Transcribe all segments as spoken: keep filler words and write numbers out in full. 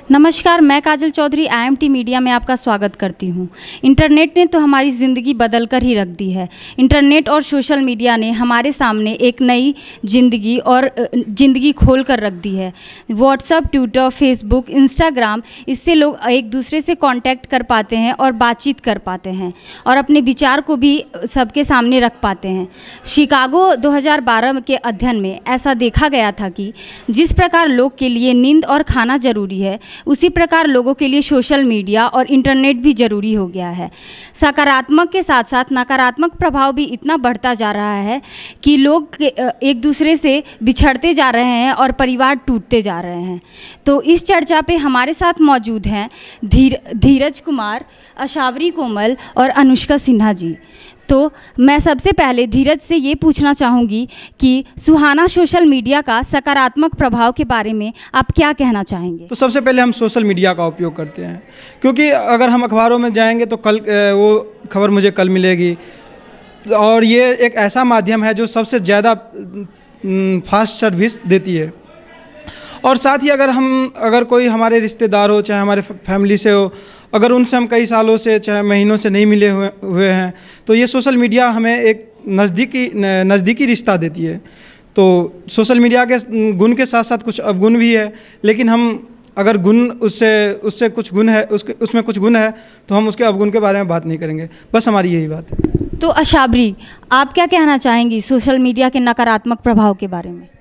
नमस्कार, मैं Kajal Chaudhary I I M T media में आपका स्वागत करती हूँ। इंटरनेट ने तो हमारी ज़िंदगी बदल कर ही रख दी है। इंटरनेट और सोशल मीडिया ने हमारे सामने एक नई ज़िंदगी और ज़िंदगी खोल कर रख दी है। व्हाट्सएप, ट्विटर, फेसबुक, इंस्टाग्राम, इससे लोग एक दूसरे से कांटेक्ट कर पाते हैं और बातचीत कर पाते हैं और अपने विचार को भी सबके सामने रख पाते हैं। शिकागो दो हज़ार बारह के अध्ययन में ऐसा देखा गया था कि जिस प्रकार लोग के लिए नींद और खाना ज़रूरी है, उसी प्रकार लोगों के लिए सोशल मीडिया और इंटरनेट भी ज़रूरी हो गया है। सकारात्मक के साथ साथ नकारात्मक प्रभाव भी इतना बढ़ता जा रहा है कि लोग एक दूसरे से बिछड़ते जा रहे हैं और परिवार टूटते जा रहे हैं। तो इस चर्चा पे हमारे साथ मौजूद हैं धीर धीरज कुमार, अशावरी कोमल और अनुष्का सिन्हा जी। तो मैं सबसे पहले धीरज से ये पूछना चाहूँगी कि सुहाना सोशल मीडिया का सकारात्मक प्रभाव के बारे में आप क्या कहना चाहेंगे? तो सबसे पहले हम सोशल मीडिया का उपयोग करते हैं, क्योंकि अगर हम अखबारों में जाएंगे तो कल वो खबर मुझे कल मिलेगी, और ये एक ऐसा माध्यम है जो सबसे ज़्यादा फास्ट सर्विस देती है। और साथ ही अगर हम अगर कोई हमारे रिश्तेदार हो, चाहे हमारे फैमिली से हो, अगर उनसे हम कई सालों से चाहे महीनों से नहीं मिले हुए हुए हैं, तो ये सोशल मीडिया हमें एक नज़दीकी नज़दीकी रिश्ता देती है। तो सोशल मीडिया के गुण के साथ साथ कुछ अवगुण भी है, लेकिन हम अगर गुण उससे उससे कुछ गुण है उसके उसमें कुछ गुण है तो हम उसके अवगुण के बारे में बात नहीं करेंगे। बस हमारी यही बात है। तो अशाबरी, आप क्या कहना चाहेंगी सोशल मीडिया के नकारात्मक प्रभाव के बारे में?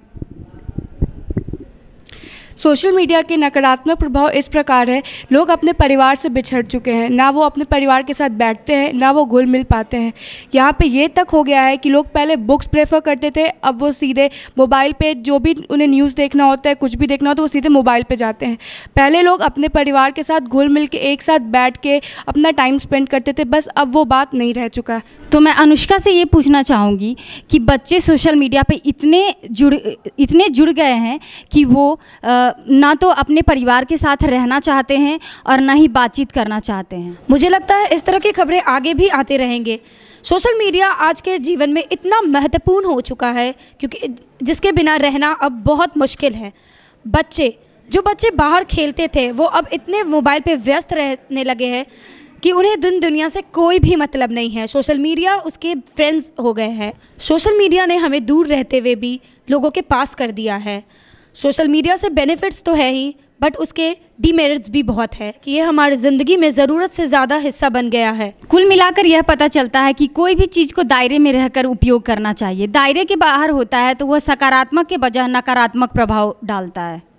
सोशल मीडिया के नकारात्मक प्रभाव इस प्रकार है, लोग अपने परिवार से बिछड़ चुके हैं, ना वो अपने परिवार के साथ बैठते हैं, ना वो घुल मिल पाते हैं। यहाँ पे ये तक हो गया है कि लोग पहले बुक्स प्रेफर करते थे, अब वो सीधे मोबाइल पे जो भी उन्हें न्यूज़ देखना होता है, कुछ भी देखना होता है, वो सीधे मोबाइल पे जाते हैं। पहले लोग अपने परिवार के साथ घुल मिल के एक साथ बैठ के अपना टाइम स्पेंड करते थे, बस अब वो बात नहीं रह चुका है। तो मैं अनुष्का से ये पूछना चाहूँगी कि बच्चे सोशल मीडिया पे इतने जुड़ इतने जुड़ गए हैं कि वो आ, ना तो अपने परिवार के साथ रहना चाहते हैं और ना ही बातचीत करना चाहते हैं। मुझे लगता है इस तरह की खबरें आगे भी आते रहेंगे। सोशल मीडिया आज के जीवन में इतना महत्वपूर्ण हो चुका है क्योंकि जिसके बिना रहना अब बहुत मुश्किल है। बच्चे जो बच्चे बाहर खेलते थे वो अब इतने मोबाइल पे व्यस्त रहने लगे हैं कि उन्हें दिन दुनिया से कोई भी मतलब नहीं है। सोशल मीडिया उसके फ्रेंड्स हो गए हैं। सोशल मीडिया ने हमें दूर रहते हुए भी लोगों के पास कर दिया है। सोशल मीडिया से बेनिफिट्स तो है ही, बट उसके डीमेरिट्स भी बहुत है कि ये हमारी ज़िंदगी में ज़रूरत से ज़्यादा हिस्सा बन गया है। कुल मिलाकर यह पता चलता है कि कोई भी चीज़ को दायरे में रहकर उपयोग करना चाहिए। दायरे के बाहर होता है तो वह सकारात्मक के बजाय नकारात्मक प्रभाव डालता है।